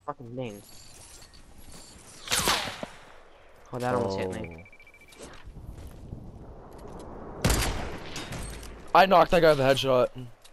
Fucking thing. Oh, that almost hit me. I knocked that guy with a headshot.